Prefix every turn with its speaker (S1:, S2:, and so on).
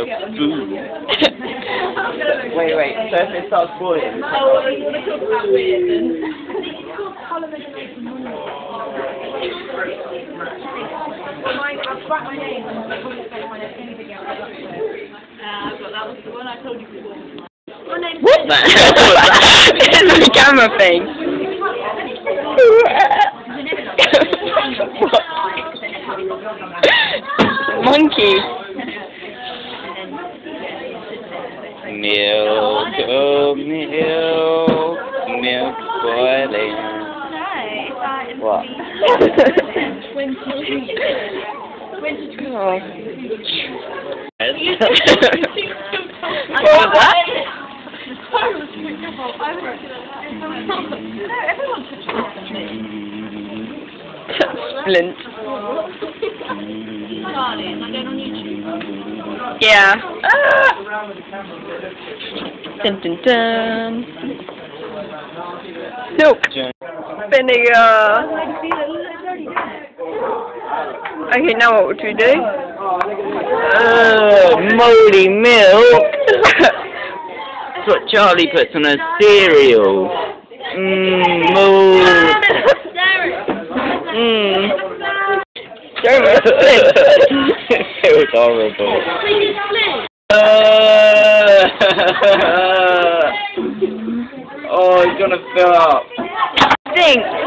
S1: milk food.
S2: Wait, so if it starts boiling...
S3: Oh, you want to talk about weird then? That was the one I told you before.
S1: What the hell was that? It's a camera thing. Monkey. Milk, oh milk, milk boiling. What? Oh. What was that? Splint. Yeah. Dun dun dun. Milk. Vinegar. Okay, now what would we do? Moldy milk. That's what Charlie puts on her cereal. Mold. Don't split. It was horrible. Oh, he's gonna fill up. Stink.